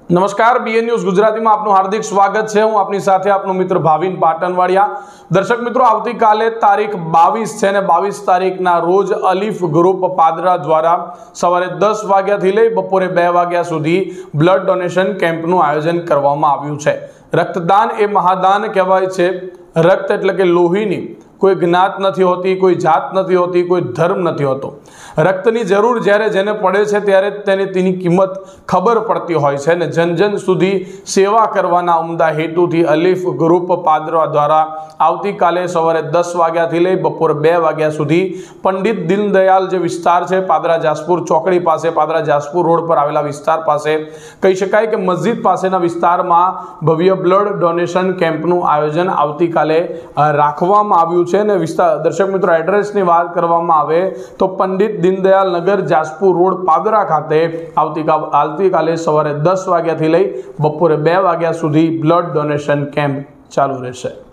નમસ્કાર, BN news ગુજરાતીમાં આપનું હાર્દિક સ્વાગત છે। હું આપની સાથે આપનો મિત્ર ભાવિન પાટણવાડિયા। દર્શક મિત્રો, આવતીકાલે તારીખ 22 છે અને 22 તારીખના રોજ અલીફ ગ્રુપ પાદરા દ્વારા સવારે 10 વાગ્યાથી લઈ બપોરે 2 વાગ્યા સુધી બ્લડ ડોનેશન કેમ્પનું આયોજન કરવામાં આવ્યું છે। રક્તદાન એ મહાદાન કહેવાય છે। રક્ત એટલે કે લોહીની કોઈ જ્ઞાત નથી હોતી, કોઈ જાત નથી હોતી, કોઈ ધર્મ નથી હોતો। રક્તની જરૂર જ્યારે જેને પડે છે ત્યારે તેને તેની કિંમત ખબર પડતી હોય છે અને જન જન સુધી સેવા કરવાના ઉમદા હેતુથી અલીફ ગ્રુપ પાદરા દ્વારા આવતીકાલે સવારે 10 વાગ્યાથી લઈ બપોરે 2 વાગ્યા સુધી પંડિત દીનદયાલ જે વિસ્તાર છે પાદરા જાસપુર ચોકડી પાસે, પાદરા જાસપુર રોડ પર આવેલા વિસ્તાર પાસે, કહી શકાય કે મસ્જિદ પાસેના વિસ્તારમાં ભવ્ય બ્લડ ડોનેશન કેમ્પનું આયોજન આવતીકાલે રાખવામાં આવ્યું છે। અને વિસ્તાર દર્શક મિત્રો, એડ્રેસની વાત કરવામાં આવે તો પંડિત દીનદયાલ નગર જાસપુર રોડ પાદરા ખાતે આવતીકાલે સવારે 10 વાગ્યાથી લઈ બપોરે 2 વાગ્યા સુધી બ્લડ ડોનેશન કેમ્પ ચાલુ રહેશે।